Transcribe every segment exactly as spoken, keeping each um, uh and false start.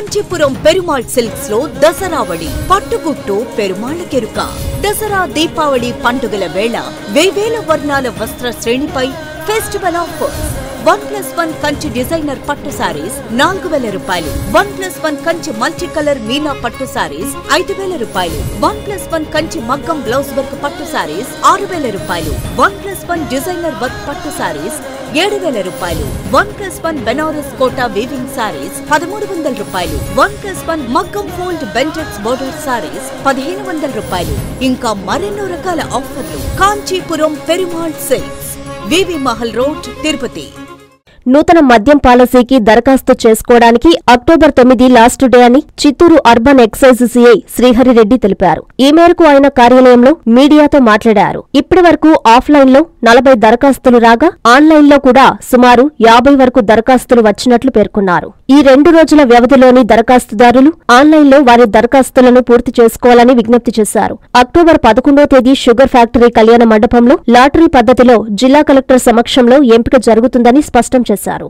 Kanchipuram Perumal silks లో దసరావళి పట్టుగుట్టు పెరుమాళ్ కెరుక దసరా దీపావళి పండుగల వేళ వేవేల వర్ణాల వస్త్ర శ్రేణిపై festival offers. One plus one Kanchi designer పట్టు సారీస్ నాలుగు వేల రూపాయలు, one plus one Kanchi multi colour మీనా పట్టు సారీస్ ఐదు వేల రూపాయలు, వన్ ప్లస్ వన్ కంచి మగ్గం బ్లౌజ్ వర్క్ పట్టు సారీస్ ఆరు వేల రూపాయలు, one plus one designer work పట్టు సారీస్ ఏడు వేల రూపాయలు, one plus one Banaras Kota weaving sarees పదమూడు వందల రూపాయలు, వన్ ప్లస్ వన్ మగ్గం ఫోల్డ్ బెంటెక్స్ బోర్డర్ సారీస్ పదిహేను వందల రూపాయలు. ఇంకా మరెన్నో రకాల ఆఫర్లు. Kanchipuram Perumal silks, V V Mahal road, Tirupati. నూతన మద్యం పాలసీకి దరఖాస్తు చేసుకోవడానికి అక్టోబర్ తొమ్మిది లాస్ట్ డే అని Chittoor urban excise CI Srihari Reddy తెలిపారు. ఈ మేరకు ఆయన కార్యాలయంలో మీడియాతో మాట్లాడారు. ఇప్పటి వరకు ఆఫ్లైన్ లో నలభై దరఖాస్తులు రాగా ఆన్లైన్ లో కూడా సుమారు యాభై వరకు దరఖాస్తులు వచ్చినట్లు పేర్కొన్నారు. ఈ రెండు రోజుల వ్యవధిలోని దరఖాస్తుదారులు ఆన్లైన్ లో వారి దరఖాస్తులను పూర్తి చేసుకోవాలని విజ్ఞప్తి చేశారు. అక్టోబర్ పదకొండో తేదీ షుగర్ ఫ్యాక్టరీ కళ్యాణ మండపంలో లాటరీ పద్ధతిలో జిల్లా కలెక్టర్ సమక్షంలో ఎంపిక జరుగుతుందని స్పష్టం చేశారు.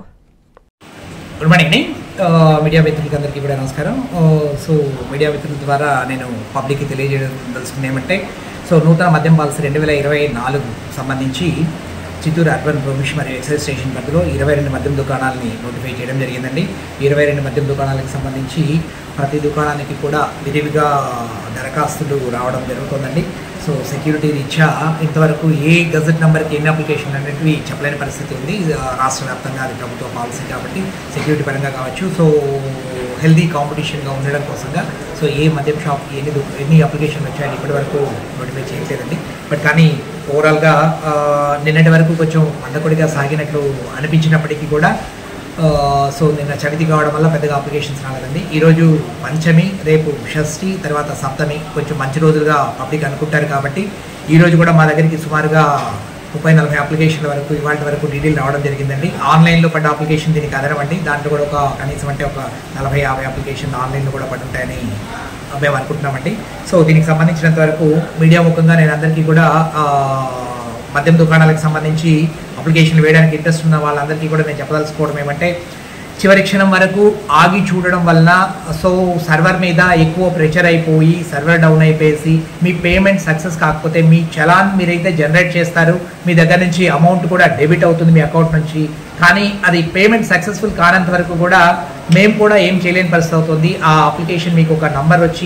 గుడ్ మార్నింగ్ మీడియా మిత్రులందరికీ కూడా నమస్కారం. సో మీడియా మిత్రుల ద్వారా నేను పబ్లిక్కి తెలియజేయడం తెలుసుకుని ఏమంటే, సో నూతన మద్యం పాలసీ రెండు వేల ఇరవై నాలుగు సంబంధించి చిత్తూరు అర్బన్ ప్రొవిషన్ మరియు ఎక్సైజ్ స్టేషన్ పరిధిలో ఇరవై రెండు మద్యం దుకాణాలని నోటిఫై చేయడం జరిగిందండి. ఇరవై రెండు మద్యం దుకాణాలకు సంబంధించి ప్రతి దుకాణానికి కూడా విరివిగా దరఖాస్తులు రావడం జరుగుతుందండి. సో సెక్యూరిటీ రీత్యా ఇంతవరకు ఏ గజెట్ నెంబర్కి ఎన్ని అప్లికేషన్ అనేటివి చెప్పలేని పరిస్థితి ఉంది. రాష్ట్ర వ్యాప్తంగా అది ప్రభుత్వ పాలసీ కాబట్టి సెక్యూరిటీ పరంగా కావచ్చు, సో హెల్దీ కాంపిటీషన్గా ఉండడం కోసంగా సో ఏ మద్యం షాప్కి ఎన్ని ఎన్ని అప్లికేషన్లు వచ్చాయని ఇప్పటి వరకు నోటిఫై చేయలేదండి. బట్ కానీ ఓవరాల్గా నిన్నటి వరకు కొంచెం మందకొడిగా సాగినట్లు అనిపించినప్పటికీ కూడా సో నిన్న చవితి కావడం వల్ల పెద్దగా అప్లికేషన్స్ రాలేదండి. ఈరోజు పంచమి, రేపు షష్ఠి, తర్వాత సప్తమి కొంచెం మంచి రోజులుగా పబ్లిక్ అనుకుంటారు కాబట్టి ఈరోజు కూడా మా దగ్గరికి సుమారుగా ముప్పై నలభై అప్లికేషన్ల వరకు ఇవాళ వరకు డీటెయిల్ రావడం జరిగిందండి. ఆన్లైన్లో పడ్డ అప్లికేషన్ దీనికి అదనమండి. దాంట్లో కూడా ఒక కనీసం అంటే ఒక నలభై యాభై అప్లికేషన్ ఆన్లైన్లో కూడా పడుంటాయని మేము అనుకుంటున్నామండి. సో దీనికి సంబంధించినంత వరకు మీడియా ముఖంగా నేను అందరికీ కూడా మద్యం దుకాణాలకు సంబంధించి అప్లికేషన్లు వేయడానికి ఇంట్రెస్ట్ ఉన్న వాళ్ళందరికీ కూడా నేను చెప్పదలుచుకోవడం ఏమంటే, చివరి క్షణం వరకు ఆగి చూడడం వలన సో సర్వర్ మీద ఎక్కువ ప్రెషర్ అయిపోయి సర్వర్ డౌన్ అయిపోయేసి మీ పేమెంట్ సక్సెస్ కాకపోతే మీ చలాన్ మీరైతే జనరేట్ చేస్తారు, మీ దగ్గర నుంచి అమౌంట్ కూడా డెబిట్ అవుతుంది మీ అకౌంట్ నుంచి. కానీ అది పేమెంట్ సక్సెస్ఫుల్ కానంత వరకు కూడా మేము కూడా ఏం చేయలేని పరిస్థితి అవుతుంది. ఆ అప్లికేషన్ మీకు ఒక నంబర్ వచ్చి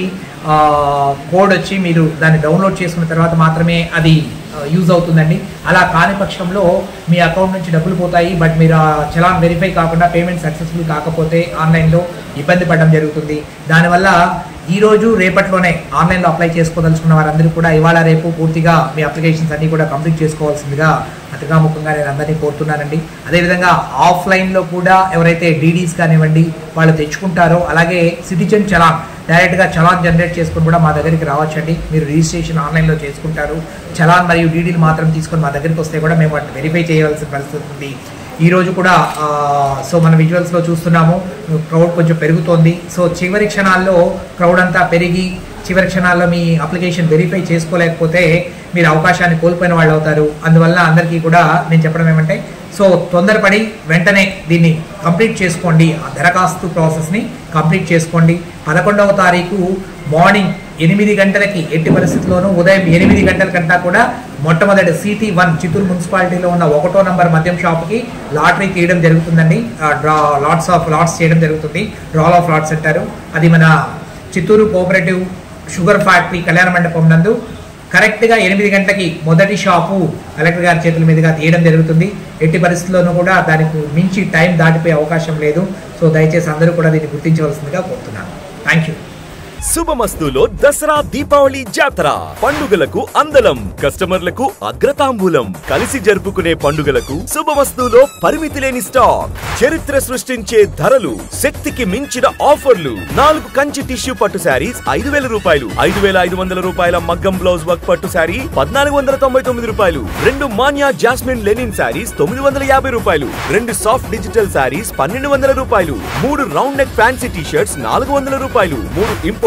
కోడ్ వచ్చి మీరు దాన్ని డౌన్లోడ్ చేసుకున్న తర్వాత మాత్రమే అది యూజ్ అవుతుందండి. అలా కాని పక్షంలో మీ అకౌంట్ నుంచి డబ్బులు పోతాయి. బట్ మీరు ఆ చలాన్ వెరిఫై కాకుండా పేమెంట్ సక్సెస్ఫుల్ కాకపోతే ఆన్లైన్లో ఇబ్బంది పడడం జరుగుతుంది. దానివల్ల ఈరోజు రేపట్లోనే ఆన్లైన్లో అప్లై చేసుకోదలుచుకున్న వారందరూ కూడా ఇవాళ రేపు పూర్తిగా మీ అప్లికేషన్స్ అన్నీ కూడా కంప్లీట్ చేసుకోవాల్సిందిగా అతిగాముఖంగా నేను అందరినీ కోరుతున్నానండి. అదేవిధంగా ఆఫ్లైన్లో కూడా ఎవరైతే డీడీస్ కానివ్వండి వాళ్ళు తెచ్చుకుంటారో, అలాగే సిటిజన్ చలాన్ డైరెక్ట్గా చలాన్ జనరేట్ చేసుకుని కూడా మా దగ్గరికి రావచ్చండి. మీరు రిజిస్ట్రేషన్ ఆన్లైన్లో చేసుకుంటారు, చలాన్ మరియు డీడీలు మాత్రం తీసుకొని మా దగ్గరికి వస్తే కూడా మేము వాటిని వెరిఫై చేయవలసిన పరిస్థితి ఉంది. ఈరోజు కూడా సో మన విజువల్స్లో చూస్తున్నాము క్రౌడ్ కొంచెం పెరుగుతోంది. సో చివరి క్షణాల్లో క్రౌడ్ అంతా పెరిగి చివరి క్షణాల్లో మీ అప్లికేషన్ వెరిఫై చేసుకోలేకపోతే మీరు అవకాశాన్ని కోల్పోయిన వాళ్ళు అవుతారు. అందువల్ల అందరికీ కూడా నేను చెప్పడం ఏమంటే, సో తొందరపడి వెంటనే దీన్ని కంప్లీట్ చేసుకోండి, ఆ దరఖాస్తు ప్రాసెస్ని కంప్లీట్ చేసుకోండి. పదకొండవ తారీఖు మార్నింగ్ ఎనిమిది గంటలకి ఎట్టి పరిస్థితుల్లోనూ ఉదయం ఎనిమిది గంటల కంటా కూడా మొట్టమొదటి సిటీ వన్ చిత్తూరు మున్సిపాలిటీలో ఉన్న ఒకటో నంబర్ మద్యం షాప్కి లాటరీ తీయడం జరుగుతుందండి. డ్రా లాట్స్ ఆఫ్ లాట్స్ చేయడం జరుగుతుంది. డ్రాల్ ఆఫ్ లాట్స్ అంటారు. అది మన చిత్తూరు కోఆపరేటివ్ షుగర్ ఫ్యాక్టరీ కళ్యాణ మండపం నందు కరెక్ట్గా ఎనిమిది గంటలకి మొదటి షాపు కలెక్టర్ గారి చేతుల మీదుగా తీయడం జరుగుతుంది. ఎట్టి పరిస్థితుల్లోనూ కూడా దానికి మించి టైం దాటిపోయే అవకాశం లేదు. సో దయచేసి అందరూ కూడా దీన్ని గుర్తించవలసిందిగా కోరుతున్నాను. Thank you. శుభమస్తులో దసరా దీపావళి జాతర పండుగలకు అందలం, కస్టమర్లకు అగ్రతాంబూలం. కలిసి జరుపుకునే పండుగలకు శుభమస్తులో పరిమితి లేని స్టాక్, చరిత్ర సృష్టించే ధరలు, శక్తికి మించిన ఆఫర్లు. నాలుగు కంచి టిష్యూ పట్టు శారీస్ ఐదు వేల రూపాయలు, ఐదు వేల ఐదు వందల రూపాయల మగ్గం బ్లౌజ్ వర్క్ పట్టు శారీ పద్నాలుగు వందల తొంభై తొమ్మిది రూపాయలు, రెండు మాన్యా జాస్మిన్ లెనిన్ శారీస్ తొమ్మిది వందల యాభై రూపాయలు, రెండు సాఫ్ట్ డిజిటల్ శారీస్ పన్నెండు వందల రూపాయలు, మూడు round neck fancy T shirts నాలుగు వందల రూపాయలు, మూడు ఇంపోర్ట్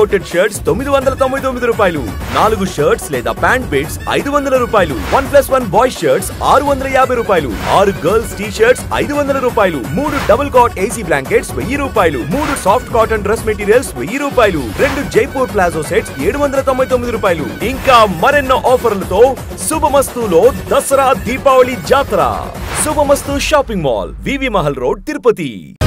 ఇంపోర్టెడ్ షర్ట్స్ తొమ్మిది వందల తొంభై తొమ్మిది రూపాయలు, నాలుగు షర్ట్స్ లేదా ప్యాంట్ బిట్స్ ఐదు వందల రూపాయలు, one plus one boy shirts ఆరు వందల యాభై రూపాయలు, ఆరు గర్ల్స్ టీ షర్ట్స్ ఐదు వందల రూపాయలు, మూడు డబుల్ కాట్ ఏసీ బ్లాంకెట్స్ వెయ్యి రూపాయలు, మూడు సాఫ్ట్ కాటన్ డ్రెస్ మెటీరియల్స్ వెయ్యి రూపాయలు, రెండు జైపూర్ ప్లాజో సెట్స్ ఏడు వందల తొంభై తొమ్మిది రూపాయలు. ఇంకా మరెన్నో ఆఫర్లతో శుభమస్తులో దసరా దీపావళి జాతర. Subhamasthu shopping mall, V V Mahal road, Tirupati.